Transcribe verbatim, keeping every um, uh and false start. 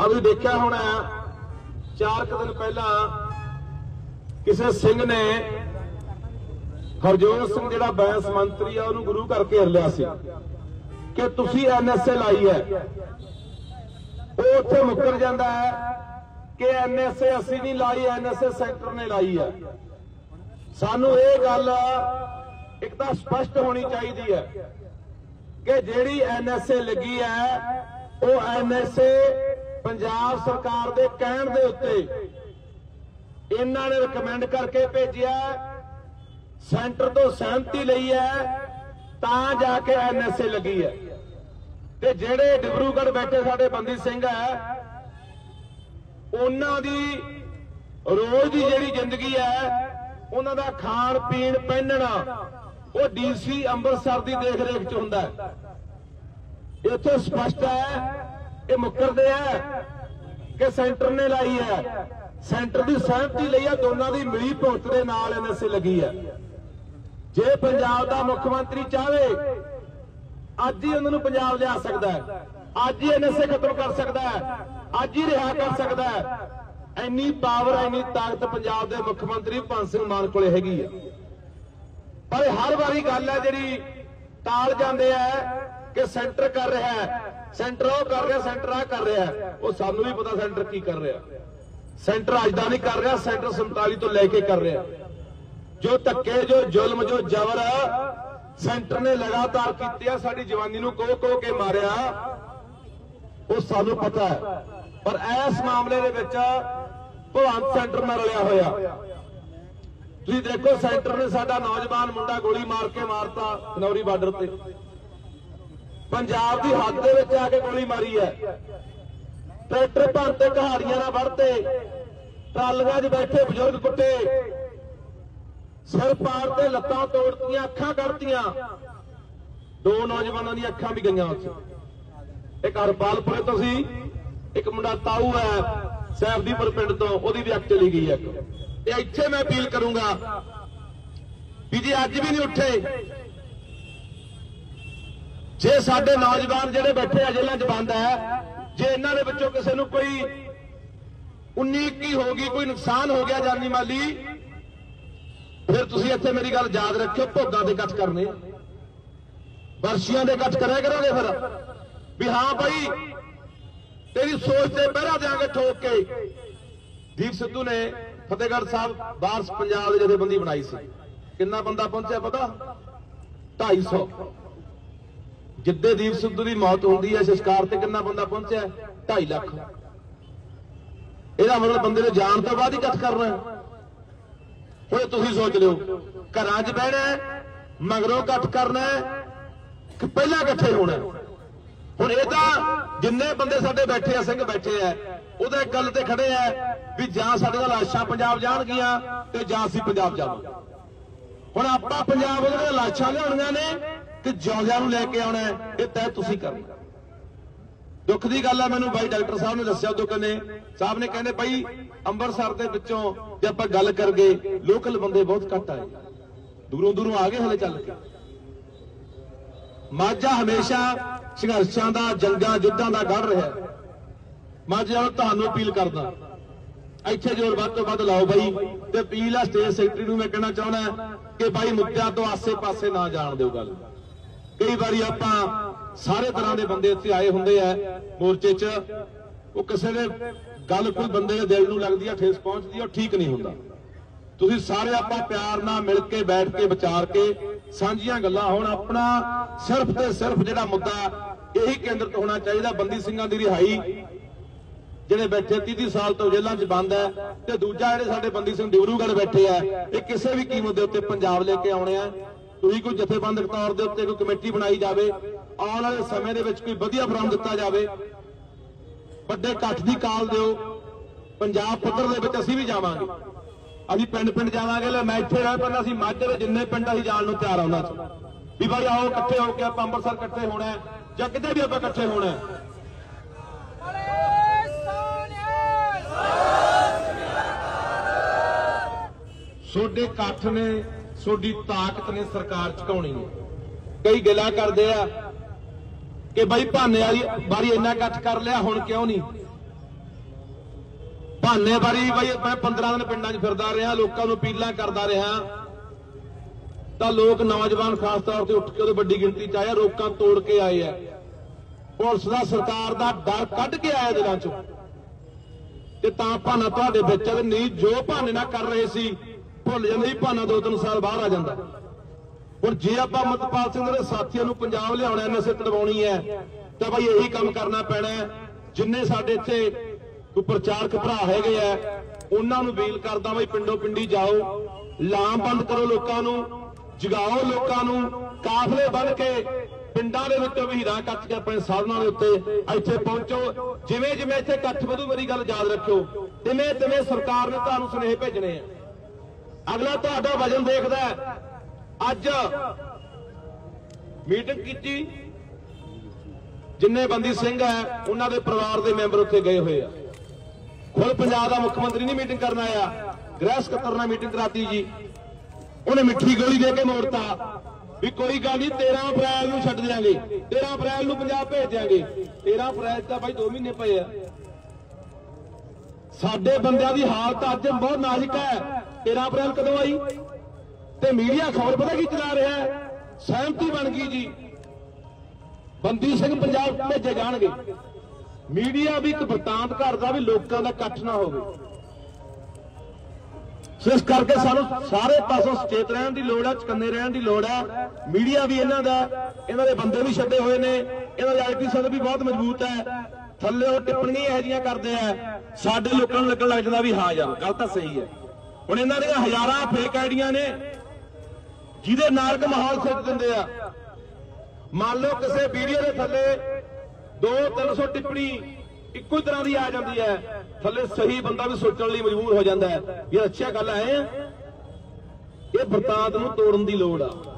अभी देखा होना चार क दिन पहला किसी सिंह ने हरजोत सिंह जिहड़ा बैंस मंत्री है उन्होंने गुरु करके घेर लिया सी कि तुसी एन एस ए लाई है। वो उत्थे मुकर जाता है कि एन एस ए असी नहीं लाई, एन एस ए सैक्टर ने लाई है। सानू ये गल एक तो स्पष्ट होनी चाहिए है कि जिहड़ी एन एस ए लगी है वो एन एस ए पंजाब सरकार दे कहण दे उत्ते इन्हां ने रिकमेंड करके भेजिया, सेंटर तो सहमति लई है तां जाके एन एस ए लगी है। ते जिहड़े डिब्रूगढ़ बैठे साडे बंदी सिंह है उन्हां दी रोज दी जिहड़ी जिंदगी है उन्हां दा खाण पीण पहनना वो डी सी अंमृतसर की देख रेख च हुंदा है। इत्थे स्पष्ट है ये मुकरदे है कि सेंटर ने लाई है, सेंटर की सहमति लई है, दोनों की मिली भुगत के नाल एन एस ए लगी है। जे पंजाब का मुख्यमंत्री चाहे अज ही उन्होंने पंजाब लिया सकता है, अज ही एन एस ए खत्म कर सकता है, अज ही रिहा कर सकता है। इन्नी पावर इन्नी ताकत पंजाब के मुख्यमंत्री भगवंत सिंह मान कोले हैगी है। पर हर बारी गल है जिहड़ी टाल जाते हैं कि सेंटर कर रहा है, सेंटर वो कर रहा, सेंटर आ कर रहा है। वो सानू भी पता सेंटर की कर रहा। सेंटर अज दा नहीं कर रहा, सेंटर संताली तो लैके कर रहा। जो धक्के जो जुल्म जो जबर सेंटर ने लगातार किए, साडी जवानी नूं कोह कोह के मारिया, वो सानू पता है। पर इस मामले दे विच भगवंत सेंटर नाल रलिया होया। तुसीं देखो सेंटर ने साडा नौजवान मुंडा गोली मार के मारता खनौरी बार्डर ते, पंजाब की हद दे विच आके गोली मारी है। ट्रैक्टर भरते कहाड़ियां ना बढ़ते, ट्रालियां च बैठे बजुर्ग कुੱਟੇ, सिर पाड़ते, लत्तां तोड़तियां, अखां कढ़तियां। दो नौजवानों दी अखां भी गईयां उत्थे। एक हरपालपुरे तो सी, एक मुंडा ताऊ है सैफदीपुर पिंड तो, ओदी भी अख चली गई है। ते इत्थे मैं अपील करूंगा भी जे अज भी नहीं उठे, जे साडे नौजवान जिहड़े बैठे आ जेलां च बंद है, जे इन्हां दे विचों किसी नूं कोई उन्नी इक्की हो गई, कोई नुकसान हो गया जानी माली, फिर तुसीं इत्थे मेरी गल याद रखियो, भोगां दे इकट्ठ करने, बरशियां दे इकट्ठ कराया करोगे फिर भी हाँ भाई तेरी सोच से पहरा देंगे ठोक के। दीप सिद्धू ने फतेहगढ़ साहब बारस पंजाब की जथेबंदी बनाई सी, कितना बंदा पहुंचा पता? ढाई सौ। जिद्दे दीप सिद्धू की मौत होती है संस्कार से कितना बंदा पहुंचा? ढाई लाख। यह मतलब बंदे ने जान तो बाद ही इकट्ठ करना है। हुण तुसीं सोच लो, घरां च बहना मगरों इकट्ठ करना कि पहला इकट्ठे होना। हुण ये तां जिन्ने बंदे साडे बैठे आ, सिंह बैठे आ, उहदे गल ते खड़े आ भी जां साडीआं लाशां पंजाब जाणगीआं ते जां असीं पंजाब जावांगे। हुण आपां पंजाब उहदीआं लाशां लिआउणीਆਂ ने कि जिउंदिਆਂ ਨੂੰ ਲੈ ਕੇ ਆਉਣਾ है, ये तय तुसीं करना। दुख की गल है, मैनूं भाई डॉक्टर साहब ने दस्सिया, उदों कहने साहब ने कहने भाई अंमृतसर दे विचों जे आपां गल करगे लोकल बंदे बहुत घट आए, दूरों दूरों आ गए हले चल के। माझा हमेशा संघर्षां दा, जंगां युद्धां दा गढ़ रहा। माझे तुहानूं अपील करदा इत्थे जोर वध तों वध लाओ भाई, ते अपील आ स्टेट सैकटरी नूं मैं कहना चाहुंदा कि भाई मुद्दिआं तो आसे पासे ना जाण दिओ गल। कई बारी आपां सारे तरह के बंदे इत्थे आए हुंदे आ मोर्चे च, वो किसी ने गल कोई बंदे दे दिल नूं लगदी है, ठेस पहुंचदी है, ठीक नहीं हुंदा। तुसीं सारे आपां प्यार नाल मिल के बैठ के विचार के सांझियां गल्लां होण, अपना सिर्फ ते सिर्फ जिहड़ा मुद्दा यही केंद्रित होना चाहिए। बंदी ਸਿੰਘਾਂ ਦੀ रिहाई, ਜਿਹੜੇ बैठे तीह तीह साल तो जेलों च बंद है, ते दूजा ਜਿਹੜੇ ਸਾਡੇ बंदी ਸਿੰਘ डिब्रूगढ़ बैठे है, ये किसी भी कीमत के उत्ते पंजाब लेके आउणे आ। तुसीं कोई जथेबंदक तौर के उत्ते कोई कमेटी बनाई जाए, आने वाले समय दे विच कोई वधिया प्रोग्राम दिता जाए, वड्डे इकट्ठ दी काल दिओ। पंजाब पੱਧਰ ਦੇ ਵਿੱਚ ਅਸੀਂ भी जावांगे, अभी पिंड पिंड जावांगे। मैं इत्थे रह पैंदा सी माझे दे जिन्ने पिंड असीं जाण नूं तिआर आ उन्हां च भी भाई आओ इकट्ठे होके आपां अंम੍ਰਿਤਸਰ इकट्ठे होना है जां किते भी आपां इकट्ठे होना है। सोडे इकट्ठ ने, सोडी ताकत ने सरकार झुकाउणी है। कई गिला करदे आ कि भाई भाने वाली बारी इन्ना इकट्ठ कर लिया, हुण क्यों नहीं? ਬਹਾਨੇਬਾਜ਼ੀ ਬਈ ਮੈਂ ਪੰਦਰਾਂ ਦਿਨ ਪਿੰਡਾਂ 'ਚ ਫਿਰਦਾ ਰਿਹਾ, ਲੋਕਾਂ ਨੂੰ ਅਪੀਲਾਂ ਕਰਦਾ ਰਿਹਾ, ਤਾਂ ਲੋਕ ਨੌਜਵਾਨ ਖਾਸ ਤੌਰ ਤੇ ਉੱਠ ਕੇ ਉਹਦੇ ਵੱਡੀ ਗਿਣਤੀ 'ਚ ਆਇਆ, ਰੋਕਾਂ ਤੋੜ ਕੇ ਆਏ ਆ। ਪੁਲਿਸ ਦਾ ਸਰਕਾਰ ਦਾ ਡਰ ਕੱਢ ਕੇ ਆਇਆ ਦਿਲਾਂ 'ਚੋਂ, ਤੇ ਤਾਂ ਭਾਨਾ ਤੁਹਾਡੇ ਵਿੱਚ ਆ। ਨਹੀਂ ਜੋ ਭਾਨੇ ਨਾਲ ਕਰ ਰਹੇ ਸੀ ਭੁੱਲ ਜਾਂਦੇ ਸੀ, ਭਾਨਾ ਦੋ ਤਿੰਨ ਸਾਲ ਬਾਹਰ ਆ ਜਾਂਦਾ। ਹੁਣ ਜੇ ਆਪਾਂ ਅਮਰਪਾਲ ਸਿੰਘ ਦੇ ਸਾਥੀਆਂ ਨੂੰ ਪੰਜਾਬ ਲਿਆਉਣਾ, ਨਸ਼ੇ ਤੜਵਾਉਣੀ ਹੈ, ਤਾਂ ਭਾਈ ਇਹੀ ਕੰਮ ਕਰਨਾ ਪੈਣਾ। ਜਿੰਨੇ ਸਾਡੇ ਇੱਥੇ ਕੋਈ ਪ੍ਰਚਾਰਕ ਭਰਾ ਹੈਗੇ ਆ, ਉਹਨਾਂ ਨੂੰ ਅਪੀਲ ਕਰਦਾ ਬਈ ਪਿੰਡੋਂ ਪਿੰਡੀ ਜਾਓ, ਲਾਮਬੰਦ ਕਰੋ, ਲੋਕਾਂ ਨੂੰ ਜਗਾਓ, ਲੋਕਾਂ ਨੂੰ ਕਾਫਲੇ ਬੰਨ ਕੇ ਪਿੰਡਾਂ ਦੇ ਵਿੱਚੋਂ ਵੀ ਹੀਰਾ ਕੱਟ ਕੇ ਆਪਣੇ ਸਾਧਨਾਂ ਦੇ ਉੱਤੇ ਇੱਥੇ ਪਹੁੰਚੋ। ਜਿਵੇਂ ਜਿਵੇਂ ਇੱਥੇ ਇਕੱਠ ਵਧੂ, ਮੇਰੀ ਗੱਲ ਯਾਦ ਰੱਖਿਓ, ਤਿਵੇਂ ਤਿਵੇਂ ਸਰਕਾਰ ਨੇ ਤੁਹਾਨੂੰ ਸੁਨੇਹੇ ਭੇਜਣੇ ਆ। ਅਗਲਾ ਤੁਹਾਡਾ ਵਜਨ ਦੇਖਦਾ। ਅੱਜ ਮੀਟਿੰਗ ਕੀਤੀ, ਜਿੰਨੇ ਬੰਦੀ ਸਿੰਘ ਹੈ ਉਹਨਾਂ ਦੇ ਪਰਿਵਾਰ ਦੇ ਮੈਂਬਰ ਉੱਥੇ ਗਏ ਹੋਏ ਆ। ਖੁਦ ਪੰਜਾਬ ਦਾ ਮੁੱਖ ਮੰਤਰੀ ਨਹੀਂ ਮੀਟਿੰਗ ਕਰਨ ਆਇਆ, ਗ੍ਰਹਿ ਸਕੱਤਰ ਨਾਲ ਮੀਟਿੰਗ ਕਰਾਤੀ ਜੀ। ਉਹਨੇ ਮਿੱਠੀ ਗੋਲੀ ਦੇ ਕੇ ਮੋੜਤਾ ਵੀ ਕੋਈ ਗੱਲ ਨਹੀਂ, ਤੇਰਾਂ ਅਪ੍ਰੈਲ ਨੂੰ ਛੱਡ ਦਿਆਂਗੇ, ਤੇਰਾਂ ਅਪ੍ਰੈਲ ਨੂੰ ਪੰਜਾਬ ਭੇਜ ਦਿਆਂਗੇ। ਤੇਰਾਂ ਅਪ੍ਰੈਲ ਦਾ ਭਾਈ ਦੋ ਮਹੀਨੇ ਪਏ ਆ। ਸਾਡੇ ਬੰਦਿਆਂ ਦੀ ਹਾਲਤ ਅੱਜ ਬਹੁਤ ਨਾਜ਼ੁਕ ਹੈ। ਤੇਰਾਂ ਅਪ੍ਰੈਲ ਕਦੋਂ ਆਈ? ਤੇ ਮੀਡੀਆ ਖਬਰ ਪਤਾ ਕੀ ਚਲਾ ਰਿਹਾ ਹੈ? ਸਹਿਮਤੀ ਬਣ ਗਈ ਜੀ, ਬੰਦੀ ਸਿੰਘ ਪੰਜਾਬ ਭੇਜੇ ਜਾਣਗੇ। ਮੀਡੀਆ ਵੀ ਇੱਕ ਵਰਤਾਂਤ ਕਰਦਾ ਵੀ ਲੋਕਾਂ ਦਾ ਇਕੱਠ ਨਾ ਹੋਵੇ। ਸੋ ਇਸ ਕਰਕੇ ਸਾਨੂੰ ਸਾਰੇ ਪਾਸੋਂ ਸੁਚੇਤ ਰਹਿਣ ਦੀ ਲੋੜ ਹੈ, ਚਕੰਨੇ ਰਹਿਣ ਦੀ ਲੋੜ ਹੈ। ਮੀਡੀਆ ਵੀ ਇਹਨਾਂ ਦਾ, ਇਹਨਾਂ ਦੇ ਬੰਦੇ ਵੀ ਛੱਡੇ ਹੋਏ ਨੇ, ਇਹਨਾਂ ਦੇ ਆਈਟੀ ਸੈੱਲ ਵੀ ਬਹੁਤ ਮਜ਼ਬੂਤ ਹੈ। ਥੱਲੇ ਉਹ ਟਿੱਪਣੀਆਂ ਇਹੋ ਜਿਹੀਆਂ ਕਰਦੇ ਆ, ਸਾਡੇ ਲੋਕਾਂ ਨੂੰ ਲੱਗਣ ਲੱਗ ਜਾਂਦਾ ਵੀ ਹਾਂ ਯਾਰ ਗੱਲ ਤਾਂ ਸਹੀ ਹੈ। ਹੁਣ ਇਹਨਾਂ ਦੀਆਂ ਹਜ਼ਾਰਾਂ ਫੇਕ ਆਈਡੀਆਂ ਨੇ ਜਿਹਦੇ ਨਾਲ ਕ ਮਾਹੌਲ ਸਿੱਟ ਦਿੰਦੇ ਆ। ਮੰਨ ਲਓ ਕਿਸੇ ਵੀਡੀਓ ਦੇ ਥੱਲੇ ਦੋ ਤਿੰਨ ਸੌ ਟਿੱਪਣੀ ਇੱਕੋ ਹੀ ਤਰ੍ਹਾਂ ਦੀ ਆ ਜਾਂਦੀ ਹੈ, ਥੱਲੇ ਸਹੀ ਬੰਦਾ ਵੀ ਸੋਚਣ ਲਈ ਮਜਬੂਰ ਹੋ ਜਾਂਦਾ ਹੈ ਯਾਰ ਅੱਛਾ ਗੱਲ ਹੈ। ਇਹ ਵਰਤਾਂਤ ਨੂੰ ਤੋੜਨ ਦੀ ਲੋੜ ਆ।